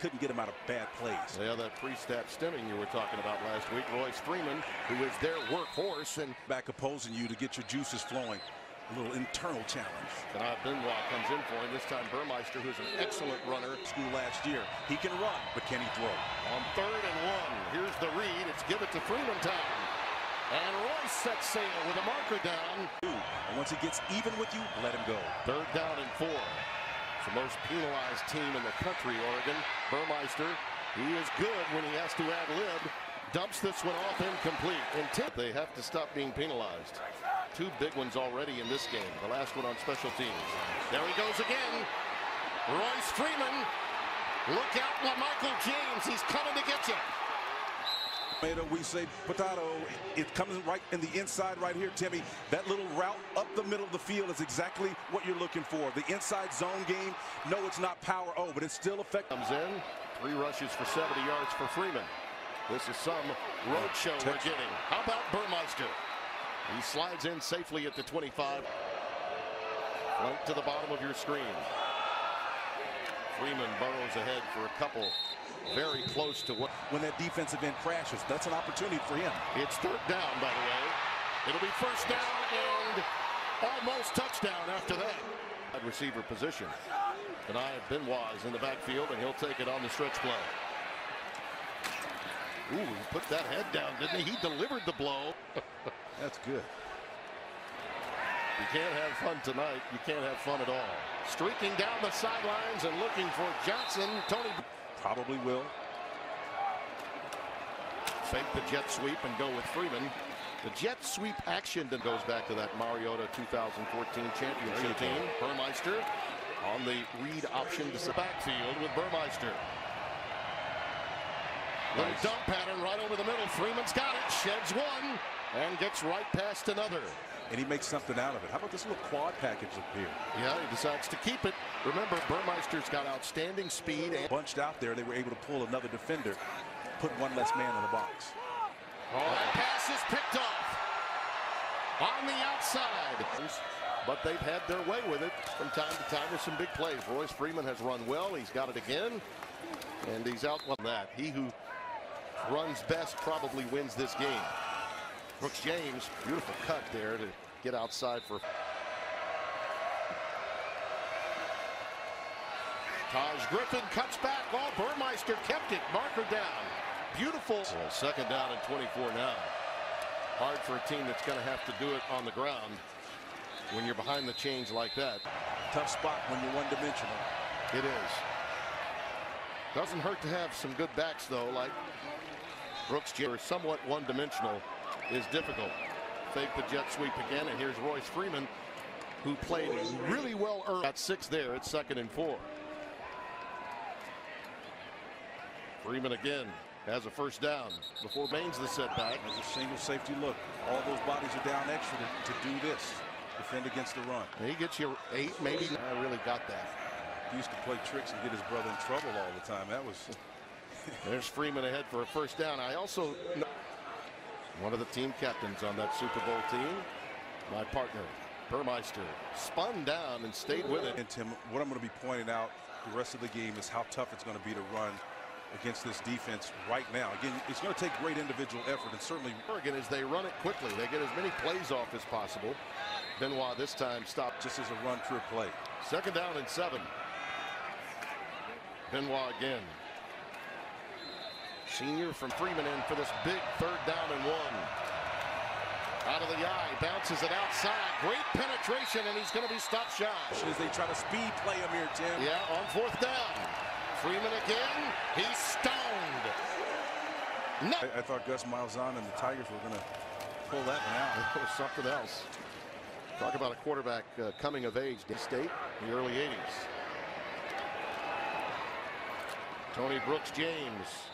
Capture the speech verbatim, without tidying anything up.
couldn't get him out of bad plays. Yeah, that pre-snap stemming you were talking about last week. Royce Freeman, who is their workhorse, and back opposing you to get your juices flowing. A little internal challenge. Benoit Benoit comes in for him. This time Burmeister, who's an excellent runner. School last year. He can run, but can he throw? On third and one, here's the read. It's give it to Freeman time. And Royce sets sail with a marker down. And once he gets even with you, let him go. Third down and four. It's the most penalized team in the country, Oregon. Burmeister, he is good when he has to ad-lib. Dumps this one off incomplete. Intent. They have to stop being penalized. Two big ones already in this game. The last one on special teams. There he goes again. Royce Freeman. Look out, LaMichael James. He's coming to get you. Tomato, we say potato. It comes right in the inside right here, Timmy. That little route up the middle of the field is exactly what you're looking for. The inside zone game. No, it's not power O, but it's still effective. Comes in. Three rushes for seventy yards for Freeman. This is some road show we're getting. How about Burmeister? He slides in safely at the twenty-five. Right to the bottom of your screen. Freeman burrows ahead for a couple. Very close to what. When that defensive end crashes, that's an opportunity for him. It's third down, by the way. It'll be first down and almost touchdown after that. Receiver position. Benoit Benoit is in the backfield, and he'll take it on the stretch play. Ooh, he put that head down, didn't he? He delivered the blow. That's good. You can't have fun tonight. You can't have fun at all. Streaking down the sidelines and looking for Johnson. Tony probably will. Fake the jet sweep and go with Freeman. The jet sweep action that goes back to that Mariota two thousand fourteen championship team. Burmeister on the read option to the backfield with Burmeister. Little nice dump pattern right over the middle. Freeman's got it. Sheds one and gets right past another. And he makes something out of it. How about this little quad package up here? Yeah, he decides to keep it. Remember, Burmeister's got outstanding speed. And bunched out there, they were able to pull another defender, put one less man in the box. Oh, that pass is picked off on the outside. But they've had their way with it from time to time with some big plays. Royce Freeman has run well. He's got it again. And he's out on that. He who runs best probably wins this game. Brooks James, beautiful cut there to get outside for Taj Griffin cuts back. Oh, Burmeister kept it. Marker down. Beautiful. So second down and twenty-four now. Hard for a team that's going to have to do it on the ground when you're behind the chains like that. Tough spot when you're one-dimensional. It is. Doesn't hurt to have some good backs, though, like Brooks James. Somewhat one-dimensional is difficult. Fake the jet sweep again, and here's Royce Freeman, who played really well early. At six there, it's second and four. Freeman again has a first down before Baines the setback. There's a single safety look. All those bodies are down extra to, to do this. Defend against the run. And he gets you eight, maybe. I really got that. He used to play tricks and get his brother in trouble all the time. That was. There's Freeman ahead for a first down. I also know one of the team captains on that Super Bowl team. My partner, Burmeister, spun down and stayed with it. And Tim, what I'm going to be pointing out the rest of the game is how tough it's going to be to run against this defense right now. Again, it's going to take great individual effort, and certainly Oregon, as they run it quickly, they get as many plays off as possible. Benoit this time stopped just as a run pure play. Second down and seven. Benoit again. Senior from Freeman in for this big third down and one. Out of the eye, bounces it outside. Great penetration, and he's going to be stopped shy. As they try to speed play him here, Tim. Yeah, on fourth down. Freeman again. He's stoned. No. I, I thought Gus Malzahn and the Tigers were going to pull that one out. It was something else. Talk about a quarterback uh, coming of age. State in the early eighties. Tony Brooks James.